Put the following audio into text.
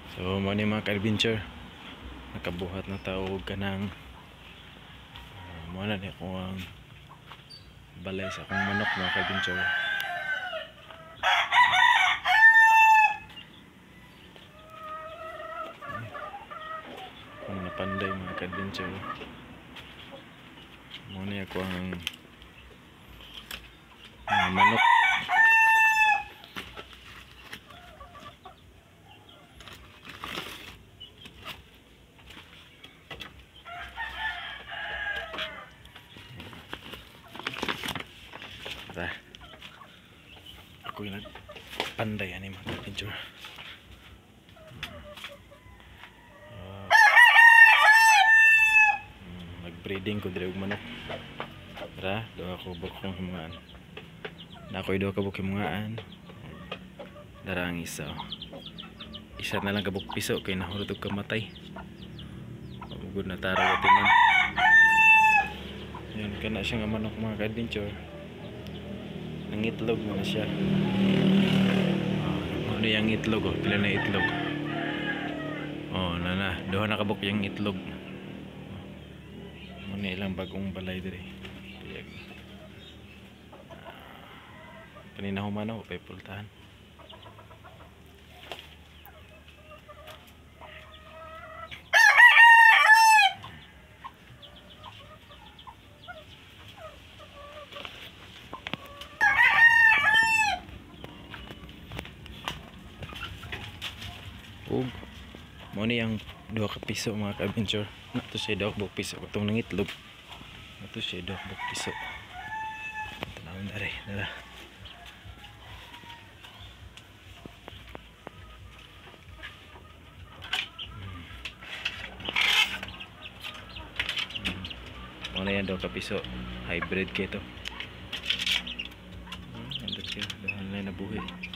So mo ni mga ka-adventure, nakabuhat na tao ka ng mo na ni ko ang balay sa akong manok mga ka-adventure. Kung napanday mga ka-adventure, mo ni ako ang manok. Ako yung nagpanday ani mga ka-adventure. Nag-breeding ko dire og manok. Tara, doa ko bukong himungaan. Na ako'y doa ka bukong himungaan. Dara ang isa. Isa na lang kabuk piso kay nahurot og kamatay. Ugod na taraw atiman. Yan kana siya nga manok mga ka-adventure. Nangitlog na siya. Ano yung itlog oh, pila na itlog. Oh, na doha nakabuk yung itlog. Muna ilang bagong balay dire. Kanina humano pay pultahan. Mo ni ang 2 ka piso mga ka-adventure. Nato siya 2 ka piso katong nangitlog. Nato siya 2 ka piso. Tanawon na rin. Dala. Mo na yan 2 ka piso. Hybrid kayo to. Andot siya. Dahan na nabuhi.